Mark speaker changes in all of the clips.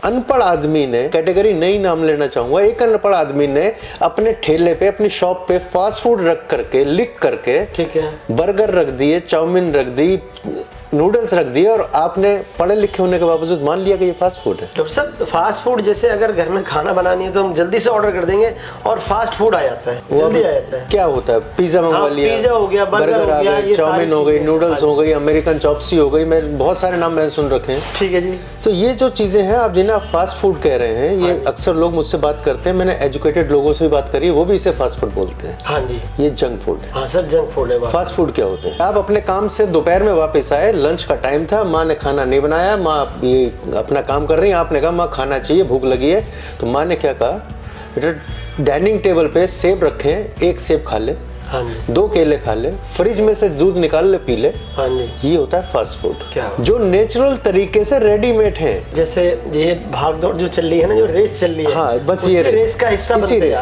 Speaker 1: अनपढ़ आदमी ने, कैटेगरी नहीं नाम लेना चाहूंगा, एक अनपढ़ आदमी ने अपने ठेले पे, अपनी शॉप पे फास्ट फूड रख करके, लिख करके,
Speaker 2: ठीक है,
Speaker 1: बर्गर रख दिए, चाउमीन रख दी, नूडल्स रख दिए, और आपने पढ़े लिखे होने के बावजूद मान लिया कि ये फास्ट फूड है।
Speaker 2: डॉक्टर साहब, फास्ट फूड जैसे अगर घर में खाना बनानी है तो हम जल्दी से ऑर्डर कर देंगे और फास्ट फूड आ जाता है, जल्दी आ जाता है।
Speaker 1: क्या होता है, पिज्जा मंगवा लिया,
Speaker 2: पिज्जा हो गया, बर्गर
Speaker 1: आ गया, चाउमीन हो गई, नूडल्स हो गई, अमेरिकन चॉप्सी हो गई, मैं बहुत सारे नाम मैंने सुन रखे हैं।
Speaker 2: ठीक है जी।
Speaker 1: तो ये जो चीजें हैं आप जिन्हें आप फास्ट फूड कह रहे हैं, ये अक्सर लोग मुझसे बात करते हैं, मैंने एजुकेटेड लोगों से भी बात करी है, वो भी इसे फास्ट फूड बोलते हैं।
Speaker 2: हाँ जी,
Speaker 1: ये जंक फूड है।
Speaker 2: हाँ सर, जंक फूड है।
Speaker 1: फास्ट फूड क्या होते हैं? आप अपने काम से दोपहर में वापस आए, लंच का टाइम था, माँ ने खाना नहीं बनाया, माँ ये अपना काम कर रही है, आपने कहा माँ खाना चाहिए, भूख लगी है, तो माँ ने क्या कहा, बेटा डाइनिंग टेबल पे सेब रखे हैं, एक सेब खा ले,
Speaker 2: हाँ जी,
Speaker 1: 2 केले खा ले, फ्रिज में से दूध निकाल ले, पी ले।
Speaker 2: हाँ जी,
Speaker 1: ये होता है फास्ट फूड,
Speaker 2: क्या
Speaker 1: जो नेचुरल तरीके से रेडीमेड है।
Speaker 2: जैसे ये भाग दौड़ जो चल रही है ना, जो रेस चल रही है,
Speaker 1: हाँ, बस ये
Speaker 2: रेस का हिस्सा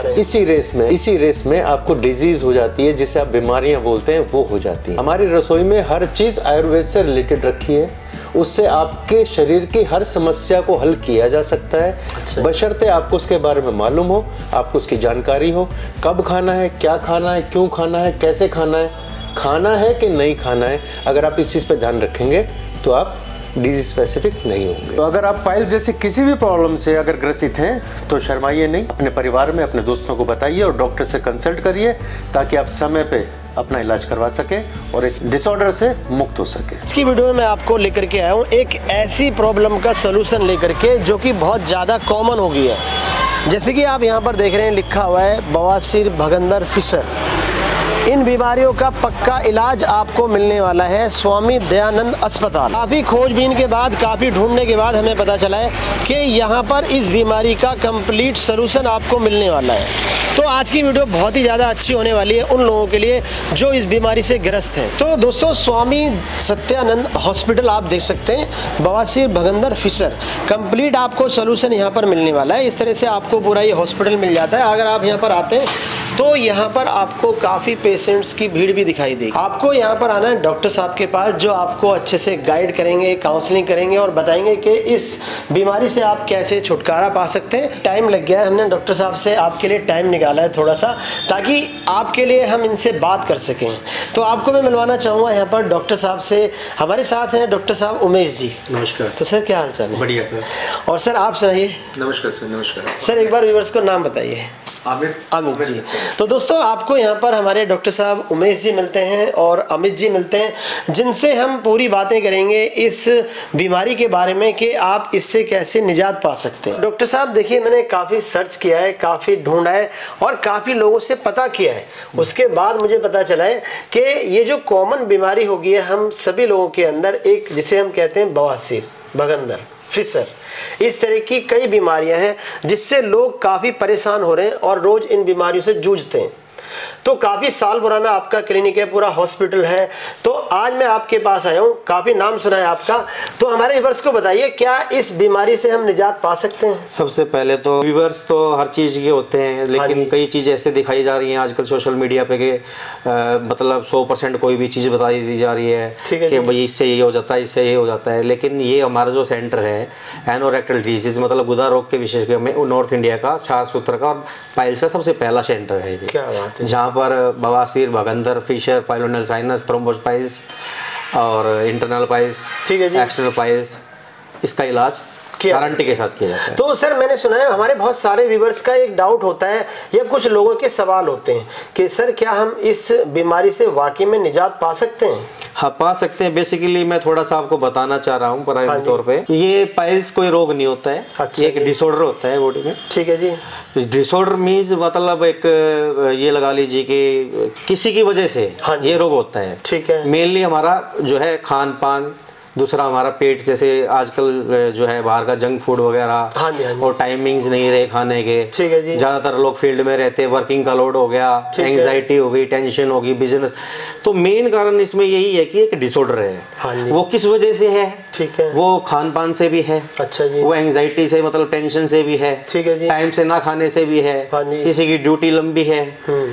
Speaker 1: इसी रेस में आपको डिजीज हो जाती है, जिसे आप बीमारियां बोलते हैं, वो हो जाती है। हमारी रसोई में हर चीज आयुर्वेद से रिलेटेड रखी है, उससे आपके शरीर की हर समस्या को हल किया जा सकता है।
Speaker 2: अच्छा।
Speaker 1: बशर्ते आपको उसके बारे में मालूम हो, आपको उसकी जानकारी हो, कब खाना है, क्या खाना है, क्यों खाना है, कैसे खाना है कि नहीं खाना है। अगर आप इस चीज़ पे ध्यान रखेंगे तो आप डिजीज स्पेसिफिक नहीं होंगे। तो अगर आप पाइल्स जैसी किसी भी प्रॉब्लम से अगर ग्रसित हैं तो शर्माइए नहीं, अपने परिवार में अपने दोस्तों को बताइए और डॉक्टर से कंसल्ट करिए, ताकि आप समय पे अपना इलाज करवा सके और इस डिसऑर्डर से मुक्त हो सके।
Speaker 2: आज की वीडियो में मैं आपको लेकर के आया हूँ एक ऐसी प्रॉब्लम का सलूशन लेकर के जो कि बहुत ज़्यादा कॉमन हो गई है। जैसे कि आप यहाँ पर देख रहे हैं, लिखा हुआ है बवासीर, भगंदर, फिशर। इन बीमारियों का पक्का इलाज आपको मिलने वाला है स्वामी दयानंद अस्पताल। काफ़ी खोजबीन के बाद, काफ़ी ढूंढने के बाद हमें पता चला है कि यहाँ पर इस बीमारी का कंप्लीट सलूशन आपको मिलने वाला है। तो आज की वीडियो बहुत ही ज़्यादा अच्छी होने वाली है उन लोगों के लिए जो इस बीमारी से ग्रस्त हैं। तो दोस्तों, स्वामी सत्यानंद हॉस्पिटल आप देख सकते हैं, बवासीर, भगंदर, फिशर, कंप्लीट आपको सलूशन यहाँ पर मिलने वाला है। इस तरह से आपको पूरा ये हॉस्पिटल मिल जाता है। अगर आप यहाँ पर आते हैं तो यहाँ पर आपको काफ़ी पेशेंट्स की भीड़ भी दिखाई देगी। आपको यहाँ पर आना है डॉक्टर साहब के पास, जो आपको अच्छे से गाइड करेंगे, काउंसलिंग करेंगे और बताएंगे कि इस बीमारी से आप कैसे छुटकारा पा सकते हैं। टाइम लग गया है, हमने डॉक्टर साहब से आपके लिए टाइम निकाला है थोड़ा सा, ताकि आपके लिए हम इनसे बात कर सकें। तो आपको मैं मिलवाना चाहूँगा यहाँ पर डॉक्टर साहब से। हमारे साथ हैं डॉक्टर साहब उमेश जी।
Speaker 3: नमस्कार।
Speaker 2: तो सर, क्या हाल चाल है?
Speaker 3: बढ़िया सर।
Speaker 2: और सर, आप सुनाइए।
Speaker 3: नमस्कार सर। नमस्कार
Speaker 2: सर, एक बार व्यूअर्स को नाम बताइए। अमित जी। तो दोस्तों, आपको यहाँ पर हमारे डॉक्टर साहब उमेश जी मिलते हैं और अमित जी मिलते हैं, जिनसे हम पूरी बातें करेंगे इस बीमारी के बारे में कि आप इससे कैसे निजात पा सकते हैं। डॉक्टर साहब, देखिए, मैंने काफ़ी सर्च किया है, काफ़ी ढूंढा है और काफ़ी लोगों से पता किया है। उसके बाद मुझे पता चला है कि ये जो कॉमन बीमारी हो गई है हम सभी लोगों के अंदर, एक जिसे हम कहते हैं बवासीर, भगंदर, फिशर, इस तरह की कई बीमारियां हैं जिससे लोग काफ़ी परेशान हो रहे हैं और रोज़ इन बीमारियों से जूझते हैं। तो काफ़ी साल पुराना आपका क्लिनिक है, पूरा हॉस्पिटल है। तो आज मैं आपके पास आया हूँ, काफ़ी नाम सुना है आपका। तो हमारे व्यूअर्स को बताइए, क्या इस बीमारी से हम निजात पा सकते हैं?
Speaker 3: सबसे पहले तो व्यूअर्स तो हर चीज़ के होते हैं, लेकिन कई चीज़ें ऐसे दिखाई जा रही हैं आजकल सोशल मीडिया पे कि मतलब 100% कोई भी चीज़ बताई दी जा रही है कि भाई इससे ये हो जाता है, इससे ये हो जाता है। लेकिन ये हमारा जो सेंटर है एनोरेक्टल डिजीज, मतलब गुदा रोग के विशेषज्ञ में नॉर्थ इंडिया का, छाछ सूत्र का और पाइल्स का सबसे पहला सेंटर है।
Speaker 2: क्या बात है।
Speaker 3: जहाँ पर बवासीर, भगंदर, fissure, pilonidal sinus, thrombosed piles और इंटरनल पाइल्स,
Speaker 2: ठीक है जी,
Speaker 3: एक्सटर्नल पाइल्स, इसका इलाज गारंटी के साथ किया जाता है।
Speaker 2: तो सर, मैंने सुना है हमारे बहुत सारे व्यूअर्स का एक डाउट होता है या कुछ लोगों के सवाल होते हैं कि सर, क्या हम इस बीमारी से वाकई में निजात पा सकते हैं?
Speaker 3: हाँ, पा सकते हैं। बेसिकली मैं थोड़ा सा आपको बताना चाह रहा हूँ प्रारंभिक तौर पे, ये पाइल्स कोई रोग नहीं होता है।
Speaker 2: अच्छा,
Speaker 3: एक डिसऑर्डर होता है बॉडी में।
Speaker 2: ठीक है जी।
Speaker 3: तो डिसऑर्डर मीन्स मतलब एक ये लगा लीजिए कि किसी की वजह से ये रोग होता है।
Speaker 2: ठीक है।
Speaker 3: मेनली हमारा जो है खान पान, दूसरा हमारा पेट, जैसे आजकल जो है बाहर का जंक फूड वगैरह, और टाइमिंग्स नहीं रहे खाने के।
Speaker 2: ठीक है जी।
Speaker 3: ज़्यादातर लोग फील्ड में रहते हैं, वर्किंग का लोड हो गया, एंग्जाइटी हो गई, टेंशन हो गई, बिजनेस, तो मेन कारण इसमें यही है कि एक डिसऑर्डर है।
Speaker 2: हाँ जी।
Speaker 3: वो किस वजह से है?
Speaker 2: ठीक है।
Speaker 3: वो खान पान से भी है।
Speaker 2: अच्छा जी।
Speaker 3: वो एंजाइटी से मतलब टेंशन से भी है।
Speaker 2: ठीक है जी।
Speaker 3: टाइम से ना खाने से भी है।
Speaker 2: हाँ जी।
Speaker 3: किसी की ड्यूटी लंबी है,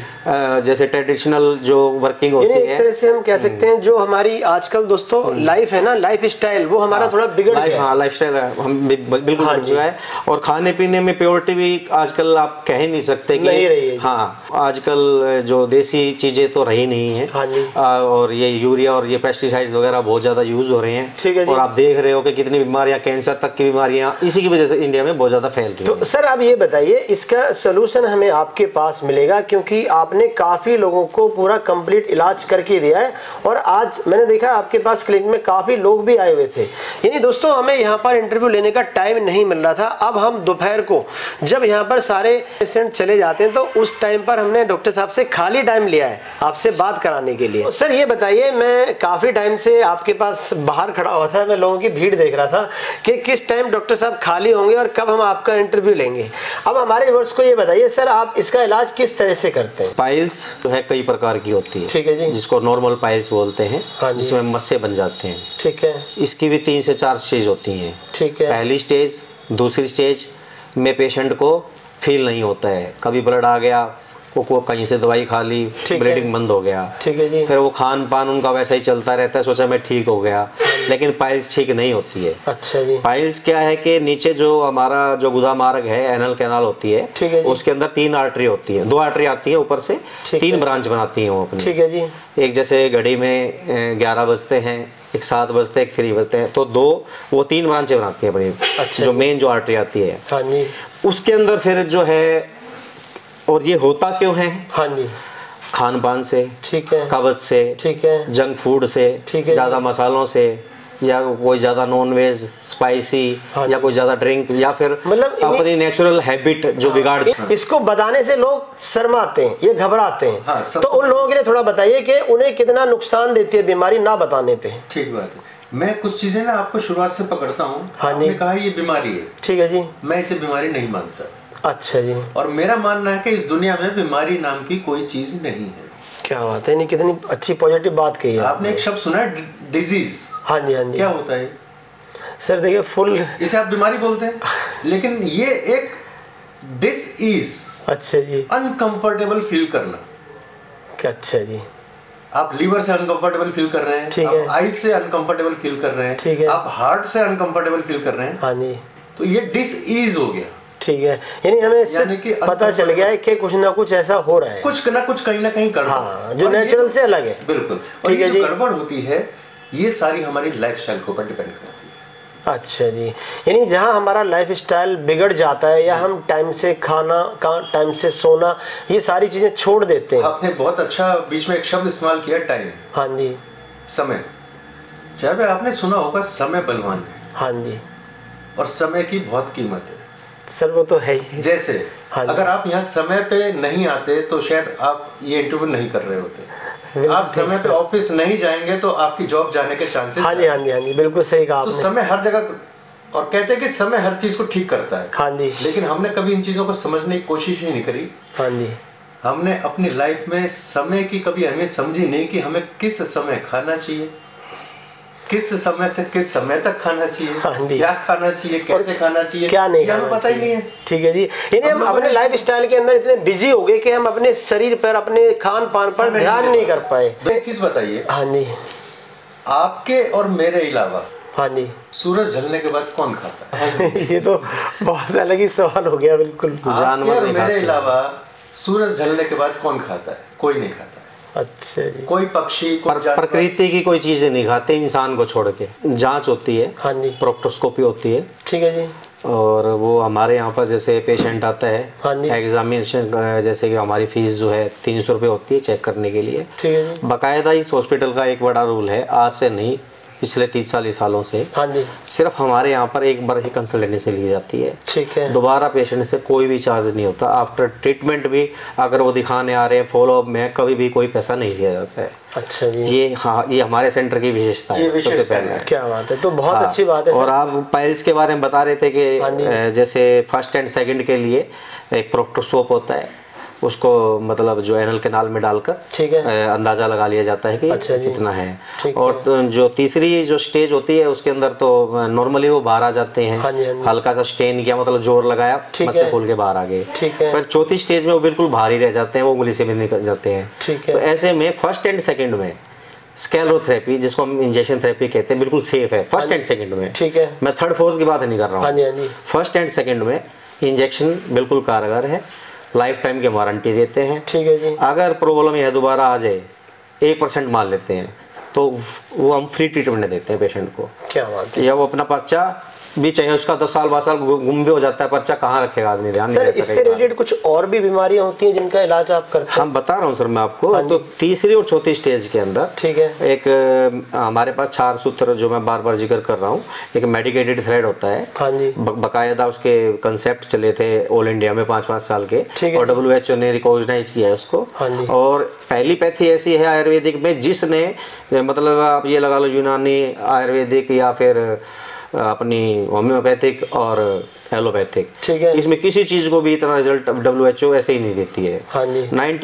Speaker 3: जैसे ट्रेडिशनल जो वर्किंग होती है,
Speaker 2: एक तरह से हम कह सकते हैं जो हमारी आजकल दोस्तों लाइफ है ना, लाइफ स्टाइल वो हमारा थोड़ा बिगड़ गया है।
Speaker 3: हाँ, लाइफ स्टाइल हम बिल्कुल बिगड़ चुका है। और खाने पीने में प्योरिटी भी आजकल आप कह ही नहीं सकते कि
Speaker 2: नहीं रही है।
Speaker 3: हाँ, आजकल जो देसी चीजें तो रही नहीं है।
Speaker 2: हाँ जी।
Speaker 3: और ये यूरिया और ये पेस्टिसाइड्स वगैरह बहुत ज्यादा यूज हो रहे हैं।
Speaker 2: ठीक है जी।
Speaker 3: और आप देख रहे हो कि कितनी बीमारियां, कैंसर तक की बीमारियां इसी की वजह से इंडिया में बहुत ज्यादा फैलती हैं।
Speaker 2: तो सर आप ये बताइए, इसका सोल्यूशन हमें आपके पास मिलेगा, क्योंकि आपने काफी लोगों को पूरा कंप्लीट इलाज करके दिया है और आज मैंने देखा आपके पास क्लिनिक में काफी लोग भी आए हुए थे। यानी दोस्तों हमें यहाँ पर इंटरव्यू लेने का टाइम नहीं मिल रहा था। अब हम दोपहर को जब यहाँ पर सारे पेशेंट चले जाते हैं तो उस टाइम पर हमने डॉक्टर साहब से खाली टाइम लिया है आपसे बात कराने के लिए। सर ये बताइए, मैं काफी टाइम से आपके पास बाहर खड़ा हुआ था, मैं लोगों की भीड़ देख रहा था कि किस टाइम डॉक्टर साहब खाली होंगे और कब हम आपका इंटरव्यू लेंगे। अब हमारे व्यूअर्स को ये बताइए सर, आप इसका इलाज किस तरह से करते हैं?
Speaker 3: पाइल्स जो है कई प्रकार की होती है।
Speaker 2: ठीक है जी।
Speaker 3: जिसको नॉर्मल पाइल्स बोलते हैं।
Speaker 2: हाँ जी।
Speaker 3: जिसमें मस्से बन जाते हैं।
Speaker 2: ठीक है।
Speaker 3: इसकी भी 3 से 4 स्टेज होती हैं।
Speaker 2: ठीक है।
Speaker 3: पहली स्टेज, दूसरी स्टेज में पेशेंट को फील नहीं होता है, कभी ब्लड आ गया, को कहीं से दवाई खा ली, ब्लीडिंग बंद हो गया।
Speaker 2: ठीक है जी।
Speaker 3: फिर वो खान पान उनका वैसा ही चलता रहता है, सोचा मैं ठीक हो गया, लेकिन पाइल्स ठीक नहीं होती है।
Speaker 2: अच्छा जी।
Speaker 3: पाइल्स क्या है कि नीचे जो हमारा जो गुदा मार्ग है, एनल कैनाल होती है,
Speaker 2: ठीक है जी।
Speaker 3: उसके अंदर 3 आर्टरी होती है, 2 आर्टरी आती है ऊपर से, 3 ब्रांच बनाती है वो अपनी।
Speaker 2: ठीक है जी।
Speaker 3: एक जैसे घड़ी में 11 बजते हैं, एक 7 बजते हैं, एक 3 बजते हैं, तो 2 वो 3 ब्रांचें बनाती है अपनी।
Speaker 2: अच्छा।
Speaker 3: जो मेन जो आर्टरी आती है।
Speaker 2: हाँ जी।
Speaker 3: उसके अंदर फिर जो है, और ये होता क्यों है?
Speaker 2: हाँ जी।
Speaker 3: खान पान से,
Speaker 2: ठीक है,
Speaker 3: कब्ज से,
Speaker 2: ठीक है,
Speaker 3: जंक फूड से,
Speaker 2: ठीक है,
Speaker 3: ज़्यादा मसालों से, या कोई ज़्यादा नॉन वेज स्पाइसी,
Speaker 2: हाँ,
Speaker 3: या कोई ज़्यादा ड्रिंक, या फिर
Speaker 2: मतलब
Speaker 3: अपनी नेचुरल हैबिट जो बिगाड़।
Speaker 2: इसको बताने से लोग शर्माते हैं, ये घबराते हैं।
Speaker 1: हाँ,
Speaker 2: तो उन लोगों के लिए थोड़ा बताइए कि उन्हें कितना नुकसान देती है बीमारी ना बताने पे।
Speaker 1: ठीक बात है। मैं कुछ चीजें ना आपको शुरुआत से पकड़ता हूँ।
Speaker 2: हाँ जी।
Speaker 1: आपने कहा ये बीमारी है।
Speaker 2: ठीक है जी।
Speaker 1: मैं इसे बीमारी नहीं मानता।
Speaker 2: अच्छा जी।
Speaker 1: और मेरा मानना है कि इस दुनिया में बीमारी नाम की कोई चीज नहीं है।
Speaker 2: क्या बात है, नहीं कितनी अच्छी पॉजिटिव बात कही है
Speaker 1: आपने एक शब्द सुना है, डिजीज।
Speaker 2: हाँ जी, हाँ जी।
Speaker 1: क्या होता है
Speaker 2: सर? देखिए फुल,
Speaker 1: इसे आप बीमारी बोलते हैं, लेकिन ये एक डिस-ईज।
Speaker 2: अच्छा जी।
Speaker 1: अनकंफर्टेबल फील करना।
Speaker 2: अच्छा जी।
Speaker 1: आप लीवर से अनकंफर्टेबल फील कर रहे हैं,
Speaker 2: ठीक है।
Speaker 1: आप आइज से अनकंफर्टेबल फील कर रहे हैं,
Speaker 2: ठीक है।
Speaker 1: आप हार्ट से अनकंफर्टेबल फील कर रहे हैं।
Speaker 2: हाँ जी।
Speaker 1: तो ये डिस-ईज हो गया।
Speaker 2: ठीक है, यानी हमें इससे पता चल गया है कि कुछ ना कुछ ऐसा हो रहा है,
Speaker 1: कुछ ना कुछ कहीं ना कहीं गड़बड़।
Speaker 2: हाँ, जो नेचुरल से अलग है।
Speaker 1: बिल्कुल।
Speaker 2: ठीक है जी।
Speaker 1: गड़बड़ होती है, ये सारी हमारी लाइफस्टाइल के ऊपर डिपेंड करती है।
Speaker 2: अच्छा जी, यानी जहाँ हमारा लाइफस्टाइल बिगड़ जाता है या हम टाइम से खाना का, टाइम से सोना, ये सारी चीजें छोड़ देते हैं।
Speaker 1: आपने बहुत अच्छा बीच में एक शब्द इस्तेमाल किया, टाइम।
Speaker 2: हाँ जी।
Speaker 1: समय। शायद आपने सुना होगा, समय बलवान है।
Speaker 2: हाँ जी।
Speaker 1: और समय की बहुत कीमत है
Speaker 2: सर, वो तो है ही।
Speaker 1: जैसे
Speaker 2: हाँ,
Speaker 1: अगर आप यहाँ समय पे नहीं आते तो शायद आप ये इंटरव्यू नहीं कर रहे होते। आप समय पे ऑफिस नहीं जाएंगे तो आपकी जॉब जाने के चांसेस।
Speaker 2: हाँ जी, हाँ जी, हाँ जी, बिल्कुल सही कहा
Speaker 1: तो
Speaker 2: आपने।
Speaker 1: समय हर जगह, और कहते हैं कि समय हर चीज को ठीक करता है।
Speaker 2: हाँ जी।
Speaker 1: लेकिन हमने कभी इन चीजों को समझने की कोशिश ही नहीं करी।
Speaker 2: हाँ जी।
Speaker 1: हमने अपनी लाइफ में समय की कभी अहमियत समझी नहीं कि हमें किस समय खाना चाहिए, किस समय से किस समय तक खाना चाहिए,
Speaker 2: हाँ जी।
Speaker 1: क्या खाना चाहिए, कैसे खाना चाहिए,
Speaker 2: क्या नहीं
Speaker 1: हमें पता ही नहीं है।
Speaker 2: ठीक है जी, यानी हम अपने लाइफ स्टाइल के अंदर इतने बिजी हो गए कि हम अपने शरीर पर, अपने खान पान पर ध्यान नहीं कर पाए।
Speaker 1: एक चीज बताइए।
Speaker 2: हाँ जी।
Speaker 1: आपके और मेरे अलावा,
Speaker 2: हाँ जी,
Speaker 1: सूरज ढलने के बाद कौन खाता है?
Speaker 2: ये तो बहुत अलग ही सवाल हो गया। बिल्कुल।
Speaker 1: आपके और मेरे अलावा सूरज ढलने के बाद कौन खाता है? कोई नहीं खाता।
Speaker 2: अच्छा जी।
Speaker 1: कोई पक्षी,
Speaker 3: प्रकृति की कोई चीजें नहीं खाते, इंसान को छोड़ के। जांच होती है।
Speaker 2: हाँ जी।
Speaker 3: प्रोक्टोस्कोपी होती है।
Speaker 2: ठीक है जी।
Speaker 3: और वो हमारे यहाँ पर जैसे पेशेंट आता है,
Speaker 2: हाँ जी।
Speaker 3: एग्जामिनेशन, जैसे कि हमारी फीस जो है 300 रुपये होती है चेक करने के लिए।
Speaker 2: ठीक है जी।
Speaker 3: बाकायदा इस हॉस्पिटल का एक बड़ा रूल है, आज से नहीं पिछले 30-40 सालों से,
Speaker 2: हाँ जी,
Speaker 3: सिर्फ हमारे यहाँ पर एक बार ही कंसल्टेंसी ली जाती है।
Speaker 2: ठीक है।
Speaker 3: दोबारा पेशेंट से कोई भी चार्ज नहीं होता। आफ्टर ट्रीटमेंट भी अगर वो दिखाने आ रहे हैं, फॉलोअप में कभी भी कोई पैसा नहीं लिया जाता है।
Speaker 2: अच्छा जी।
Speaker 3: ये हाँ, ये हमारे सेंटर की विशेषता है सबसे पहले।
Speaker 2: क्या बात है, तो बहुत
Speaker 3: हाँ,
Speaker 2: अच्छी बात है।
Speaker 3: और आप पाइल्स के बारे में बता रहे थे कि
Speaker 2: हाँ
Speaker 3: जैसे फर्स्ट एंड सेकंड के लिए एक प्रोक्टोस्कोप होता है, उसको मतलब जो एनल कैनाल में डालकर
Speaker 2: ठीक है
Speaker 3: अंदाजा लगा लिया जाता है कि
Speaker 2: अच्छा
Speaker 3: कितना है। और तो जो तीसरी जो स्टेज होती है उसके अंदर तो नॉर्मली वो बाहर आ जाते हैं।
Speaker 2: हाँ जी, हाँ जी।
Speaker 3: हल्का सा स्टेन किया मतलब जोर लगाया, मस्से खोल के बाहर आ गए। फिर चौथी स्टेज में वो बिल्कुल बाहर ही रह जाते हैं, वो उंगली से भी निकल जाते हैं। तो ऐसे में फर्स्ट एंड सेकंड में स्क्लेरोथेरेपी, जिसको हम इंजेक्शन थेरेपी कहते हैं, बिल्कुल सेफ है फर्स्ट एंड सेकंड में। ठीक है, मैं थर्ड फोर्थ की बात नहीं कर रहा हूँ। फर्स्ट एंड सेकंड में इंजेक्शन बिल्कुल कारगर है, लाइफ टाइम की वारंटी देते हैं। ठीक है जी। अगर प्रॉब्लम यह दोबारा आ जाए 1% मान लेते हैं तो वो हम फ्री ट्रीटमेंट देते हैं पेशेंट को। क्या बात है। या वो अपना पर्चा भी चाहिए उसका 10 साल 12 साल गुम भी हो जाता है, पर्चा कहाँ रखेगा आदमी, ध्यान
Speaker 2: सर, इससे रिलेटेड कुछ और भी बीमारियां होती हैं जिनका इलाज आप करते हैं?
Speaker 3: हम बता रहा हूँ सर मैं आपको। तो तीसरी और चौथी स्टेज के अंदर ठीक है एक हमारे पास 4 सूत्र जो मैं बार बार जिक्र कर रहा हूँ, एक मेडिकेटेड थ्रेड होता है। हाँ जी। बकायदा उसके कंसेप्ट चले थे ऑल इंडिया में 5-5 साल के, और WHO ने रिकॉग्नाइज किया है उसको। और पहली पैथी ऐसी है आयुर्वेदिक में जिसने मतलब आप ये लगा लो यूनानी, आयुर्वेदिक या फिर अपनी होम्योपैथिक और एलोपैथिक, ठीक है, इसमें किसी चीज को भी इतना रिजल्ट WHO ऐसे ही नहीं देती है। हाँ जी।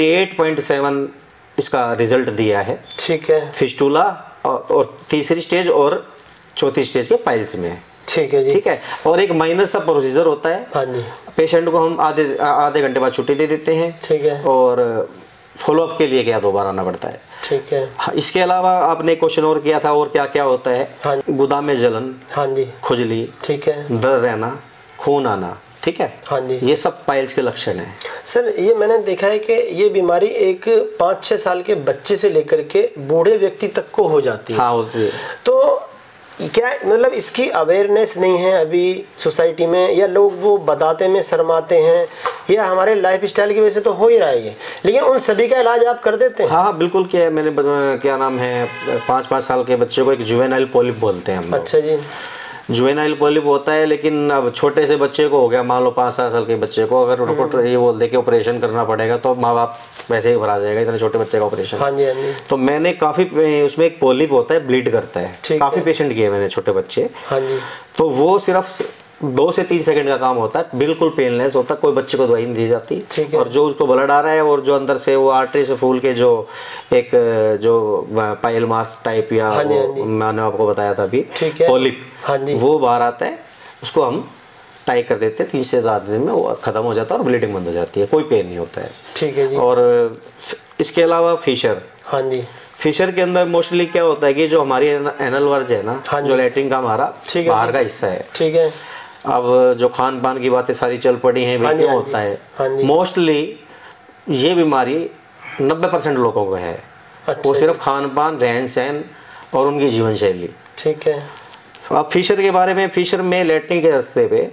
Speaker 3: 98.7 इसका रिजल्ट दिया है। ठीक है। फिस्टुला और तीसरी स्टेज और चौथी स्टेज के पाइल्स में। ठीक है जी। ठीक है। और एक माइनर सा प्रोसीजर होता है। हाँ जी। पेशेंट को हम आधे घंटे बाद छुट्टी दे देते हैं। ठीक है। और फॉलोअप के लिए क्या दोबारा आना पड़ता है। ठीक है। इसके अलावा आपने क्वेश्चन और किया था और क्या क्या होता है। हाँ। गुदा में जलन, हाँ जी, खुजली, ठीक है, दर्द रहना, खून आना, ठीक है, हाँ जी, ये सब पाइल्स के लक्षण हैं।
Speaker 2: सर, ये मैंने देखा है कि ये बीमारी एक 5-6 साल के बच्चे से लेकर के बूढ़े व्यक्ति तक को हो जाती है।
Speaker 3: हाँ, होती है।
Speaker 2: तो क्या मतलब इसकी अवेयरनेस नहीं है अभी सोसाइटी में, या लोग वो बताते में शर्माते हैं, या हमारे लाइफस्टाइल की वजह से तो हो ही रहा है ये, लेकिन उन सभी का इलाज आप कर देते हैं?
Speaker 3: हाँ बिल्कुल किया है मैंने। क्या नाम है, 5-5 साल के बच्चे को एक जुवेनाइल पॉलिप बोलते हैं हम लोग। अच्छा जी। जुवेनाइल पॉलिप होता है, लेकिन अब छोटे से बच्चे को हो गया, मान लो 5-7 साल के बच्चे को, अगर उनको ये बोल दे कि ऑपरेशन करना पड़ेगा तो माँ बाप वैसे ही भरा जाएगा, इतने छोटे बच्चे का ऑपरेशन। हाँ जी, हाँ जी। तो मैंने काफ़ी, उसमें एक पॉलिप होता है, ब्लीड करता है, काफ़ी पेशेंट किए मैंने छोटे बच्चे। हाँ जी। तो वो सिर्फ 2 से 3 सेकंड का काम होता है, बिल्कुल पेनलेस होता है, कोई बच्चे को दवाई नहीं दी जाती। और जो उसको ब्लड आ रहा है और जो अंदर से वो आर्टरी से फूल के जो एक जो पाइल मास टाइप या मैंने आपको बताया था अभी पॉलिप, वो बाहर आता है, उसको हम टाई कर देते हैं। 3 से 7 दिन में वो खत्म हो जाता है और ब्लीडिंग बंद हो जाती है, कोई पेन नहीं होता है। ठीक है जी। और इसके अलावा फिशर, हाँ जी, फिशर के अंदर मोस्टली क्या होता है कि जो हमारी एनल वर्ज है ना, जो लैट्रिन का हमारा बाहर का हिस्सा है, ठीक है। अब जो खान पान की बातें सारी चल पड़ी हैं, वे क्यों होता है? मोस्टली ये बीमारी 90% लोगों को है। अच्छा। वो सिर्फ खान पान, रहन सहन और उनकी जीवन शैली। ठीक है। अब फिशर के बारे में, फिशर में लैट्रिन के रास्ते पे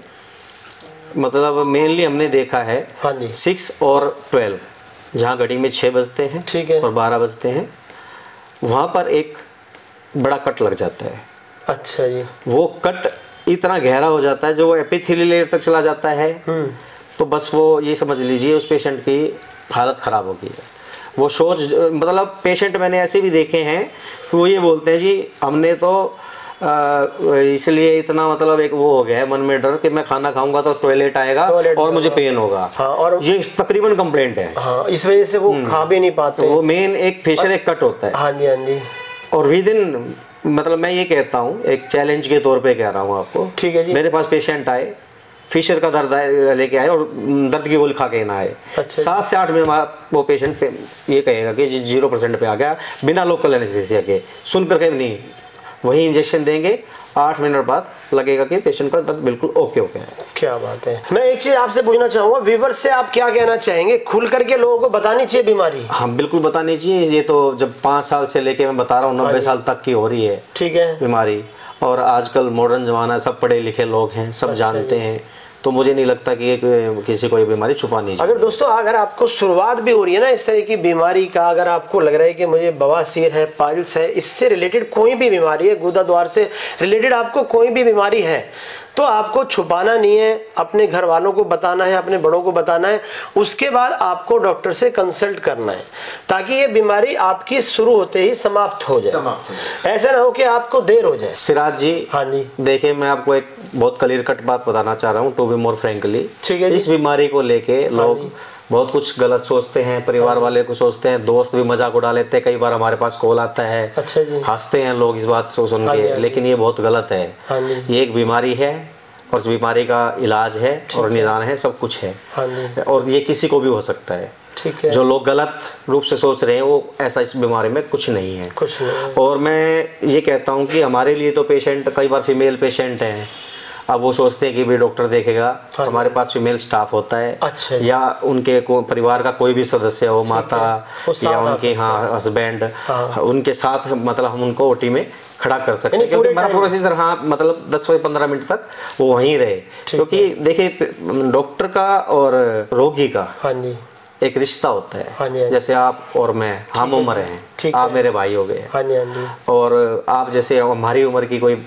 Speaker 3: मतलब मेनली हमने देखा है 6 और 12, जहाँ घड़ी में 6 बजते हैं, ठीक है, और 12 बजते हैं, वहाँ पर एक बड़ा कट लग जाता है। अच्छा जी। वो कट इतना गहरा हो जाता है जो वो एपिथेलियल लेयर तक चला जाता है, तो बस वो ये समझ लीजिए उस पेशेंट की हालत ख़राब हो गई है। वो सोच, मतलब पेशेंट मैंने ऐसे भी देखे हैं कि वो ये बोलते हैं जी हमने तो इसलिए इतना मतलब एक वो हो गया है मन में डर कि मैं खाना खाऊंगा तो टॉयलेट आएगा और मुझे पेन होगा। हाँ, और ये तकरीबन कंप्लेंट है। हाँ, इस वजह से वो खा भी नहीं पाते। वो मेन एक फिशर एक कट होता है। हाँ जी, हाँ जी। और विद इन, मतलब मैं ये कहता हूँ, एक चैलेंज के तौर पे कह रहा हूँ आपको, ठीक है जी। मेरे पास पेशेंट आए, फिशर का दर्द लेके आए और दर्द की गोली खा के ना आए। अच्छा। 7 से 8 में वो पेशेंट पे ये कहेगा कि 0% पे आ गया, बिना लोकल एनेस्थीसिया के, सुन करके भी नहीं। वही इंजेक्शन देंगे, 8 मिनट बाद लगेगा कि पेशेंट का दर्द बिल्कुल ओके हो गया है। क्या बात है। मैं एक चीज आपसे पूछना चाहूंगा, व्यूअर्स से आप क्या कहना चाहेंगे? खुल करके लोगों को बतानी चाहिए बीमारी? हाँ बिल्कुल बतानी चाहिए। ये तो जब 5 साल से लेके मैं बता रहा हूँ 90 साल तक की हो रही है, ठीक है, बीमारी। और आजकल मॉडर्न जमाना, सब पढ़े लिखे लोग हैं, सब जानते हैं, तो मुझे नहीं लगता कि किसी को ये बीमारी छुपानी चाहिए। अगर दोस्तों, अगर आपको शुरुआत भी हो रही है ना इस तरह की बीमारी का, अगर आपको लग रहा है कि मुझे बवासीर है, पाइल्स है, इससे रिलेटेड कोई भी बीमारी है, गुदा द्वार से रिलेटेड आपको कोई भी बीमारी है, तो आपको छुपाना नहीं है, अपने घर वालों को बताना है, अपने बड़ों को बताना है। उसके बाद आपको डॉक्टर से कंसल्ट करना है, ताकि ये बीमारी आपकी शुरू होते ही समाप्त हो जाए। ऐसा ना हो कि आपको देर हो जाए। सिराज जी, हाँ जी, देखिए मैं आपको एक बहुत क्लियर कट बात बताना चाह रहा हूँ, टू बी मोर फ्रेंकली। ठीक है। इस बीमारी को लेके लोग बहुत कुछ गलत सोचते हैं, परिवार वाले को सोचते हैं, दोस्त भी मजाक उड़ा लेते हैं, कई बार हमारे पास कॉल आता है,
Speaker 2: अच्छा जी,
Speaker 3: हंसते हैं लोग इस बात को सुन के, लेकिन ये बहुत गलत है। ये एक बीमारी है और इस बीमारी का इलाज है और निदान है, सब कुछ है, और ये किसी को भी हो सकता है।
Speaker 2: ठीक है।
Speaker 3: जो लोग गलत रूप से सोच रहे हैं वो ऐसा, इस बीमारी में कुछ नहीं है,
Speaker 2: कुछ नहीं।
Speaker 3: और मैं ये कहता हूँ कि हमारे लिए तो पेशेंट कई बार फीमेल पेशेंट हैं, अब वो सोचते हैं कि भाई डॉक्टर देखेगा, हमारे पास फीमेल स्टाफ होता है।
Speaker 2: अच्छा।
Speaker 3: या उनके परिवार का कोई भी सदस्य हो, माता या उनके हस्बैंड, उनके साथ मतलब हम उनको ओटी में खड़ा कर सकते हैं, क्योंकि मेरा पूरा इस तरह मतलब 10 से 15 मिनट तक वो वहीं रहे, क्योंकि देखिए डॉक्टर का और रोगी का एक रिश्ता होता है। जैसे आप और मैं हम उम्र हैं, आप मेरे भाई हो गए, और आप जैसे हमारी उम्र की कोई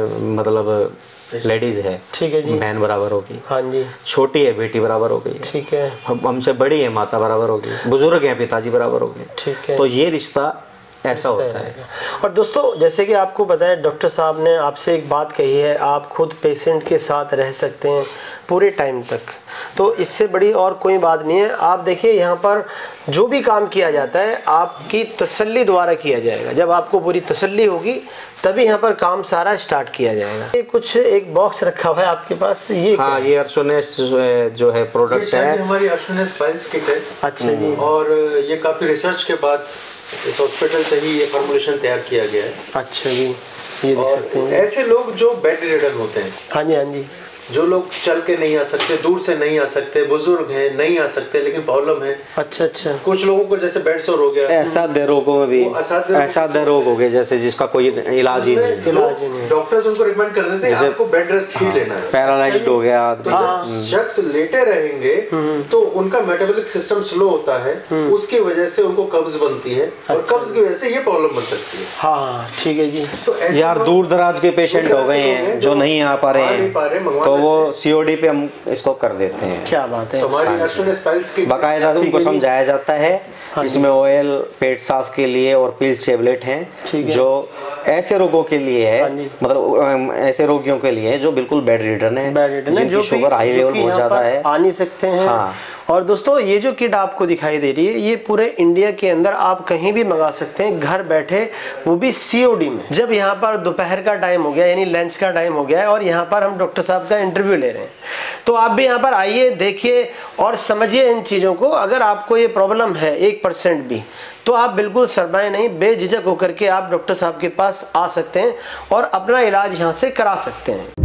Speaker 3: मतलब लेडीज है, ठीक है जी, बहन बराबर होगी, हाँ जी, छोटी है बेटी बराबर हो गई, ठीक है, हमसे बड़ी है माता बराबर होगी, बुजुर्ग है पिताजी बराबर हो गए, ठीक है। तो ये रिश्ता ऐसा होता है।
Speaker 2: और दोस्तों जैसे कि आपको पता है, डॉक्टर साहब ने आपसे एक बात कही है, आप खुद पेशेंट के साथ रह सकते हैं पूरे टाइम तक, तो इससे बड़ी और कोई बात नहीं है। आप देखिए यहाँ पर जो भी काम किया जाता है आपकी तसल्ली द्वारा किया जाएगा, जब आपको पूरी तसल्ली होगी तभी यहाँ पर काम सारा स्टार्ट किया जाएगा। ये कुछ एक बॉक्स रखा हुआ है आपके पास, ये
Speaker 3: हाँ, ये अर्शोनेस जो है प्रोडक्ट है,
Speaker 1: हमारी अर्शोनेस फाइल्स किट है।
Speaker 2: अच्छा जी।
Speaker 1: और ये काफ़ी रिसर्च के बाद इस हॉस्पिटल से ही ये फॉर्मुलेशन तैयार किया गया है।
Speaker 2: अच्छा जी, ये देख सकते हैं।
Speaker 1: ऐसे लोग जो बेड रिडन होते हैं,
Speaker 2: हाँ जी, हाँ जी,
Speaker 1: जो लोग चल के नहीं आ सकते, दूर से नहीं आ सकते, बुजुर्ग हैं नहीं आ सकते लेकिन प्रॉब्लम है।
Speaker 2: अच्छा अच्छा।
Speaker 1: कुछ लोगों को जैसे बेड सोर हो गया,
Speaker 3: असाध्य रोगों में भी असाध्य रोग हो गए, जैसे जिसका कोई इलाज ही नहीं,
Speaker 1: डॉक्टर्स उनको रिकमेंड कर देते हैं आपको बेड रेस्ट ही लेना है।
Speaker 3: पैरालाइज्ड हो गया,
Speaker 1: शख्स लेटे रहेंगे तो उनका मेटाबॉलिक सिस्टम स्लो होता है, उसकी वजह से उनको कब्ज बनती है, और कब्ज की वजह से ये प्रॉब्लम बन सकती है।
Speaker 2: हाँ ठीक है जी।
Speaker 3: तो यार दूर दराज के पेशेंट हो गए हैं जो नहीं आ पा रहे हैं, तो वो COD पे हम इसको कर देते हैं।
Speaker 2: क्या बात है।
Speaker 1: हमारी अर्शोनेस फाइल्स की
Speaker 3: बाकायदा उनको समझाया जाता है, इसमें ऑयल पेट साफ के लिए और पिल्स टैबलेट हैं जो ऐसे रोगों के लिए है, मतलब ऐसे रोगियों के लिए है जो बिल्कुल बेड रिडन है, जिनकी शुगर हाई लेवल बहुत ज्यादा है,
Speaker 2: आ नहीं सकते हैं। हाँ। और दोस्तों ये जो किट आपको दिखाई दे रही है, ये पूरे इंडिया के अंदर आप कहीं भी मंगा सकते हैं घर बैठे, वो भी COD में। जब यहाँ पर दोपहर का टाइम हो गया यानी लंच का टाइम हो गया है और यहाँ पर हम डॉक्टर साहब का इंटरव्यू ले रहे हैं, तो आप भी यहाँ पर आइए, देखिए और समझिए इन चीज़ों को। अगर आपको ये प्रॉब्लम है 1% भी, तो आप बिल्कुल शर्माएं नहीं, बेझिझक होकर के आप डॉक्टर साहब के पास आ सकते हैं और अपना इलाज यहाँ से करा सकते हैं।